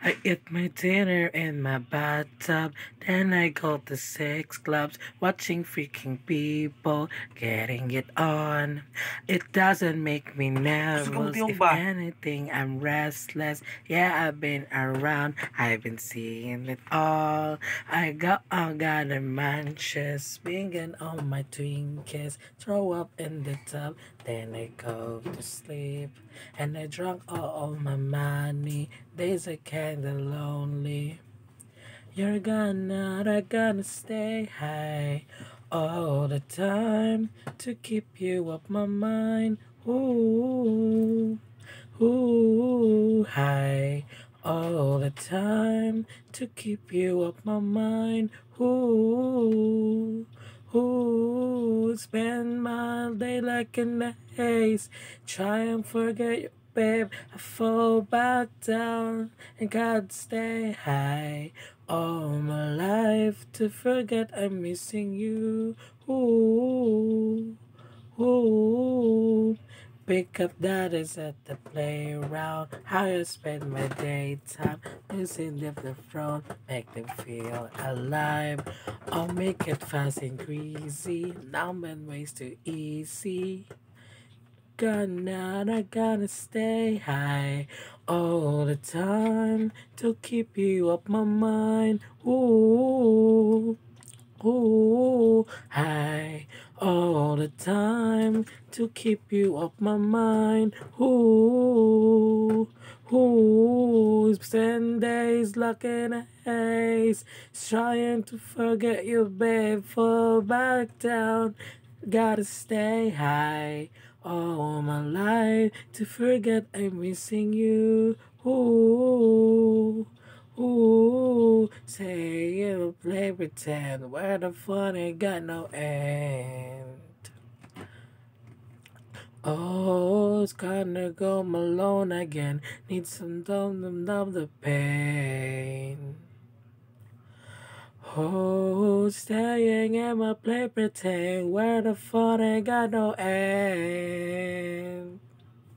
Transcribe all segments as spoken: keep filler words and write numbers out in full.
I eat my dinner in my bathtub, then I go to six clubs, watching freaking people getting it on. It doesn't make me Gusto ka nervous. magtiyong If ba? anything, I'm restless. Yeah, I've been around, I've been seeing it all. I got, I got a manches, swinging on my Twinkies, throw up in the tub, then I go to sleep. And I drank all of my money. Days are kinda lonely. You're gonna, I'm gonna stay high all the time to keep you off my mind. Ooh, ooh, high all the time to keep you off my mind. Ooh, ooh, spend my day like in the haze, try and forget you, babe. I fall back down and can't stay high all my life to forget I'm missing you. Ooh, ooh. Pick up that is at the playground. How you spend my daytime. Using them the throne, make them feel alive. I'll make it fast and greasy. Numb and ways too easy. Gonna, I gotta stay high all the time to keep you off my mind. Ooh, ooh, high all the time to keep you off my mind. Ooh, ooh, spend days locked in a haze, trying to forget you, babe. Fall back down, gotta stay high all my life to forget I'm missing you. Ooh. Ooh, say it'll play pretend where the fun ain't got no end. Oh, it's gonna go Malone again. Need some dumb to numb the pain. Oh, staying in my play pretend where the fun ain't got no end.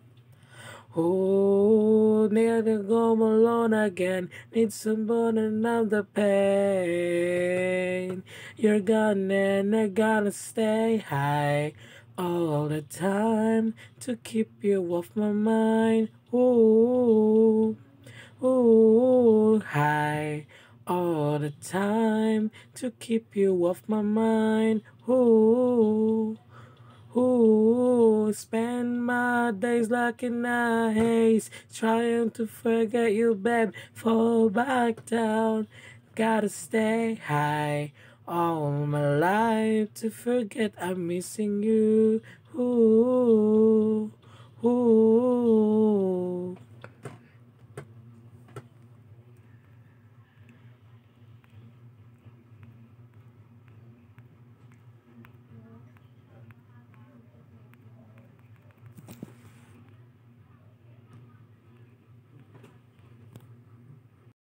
Oh, near to go alone again. Need someone to numb the pain. You're gone and I gotta stay high all the time to keep you off my mind. Ooh, ooh, high all the time to keep you off my mind. Ooh. Ooh, spend my days like in a haze, trying to forget you, babe. Fall back down, gotta stay high all my life to forget I'm missing you. Ooh.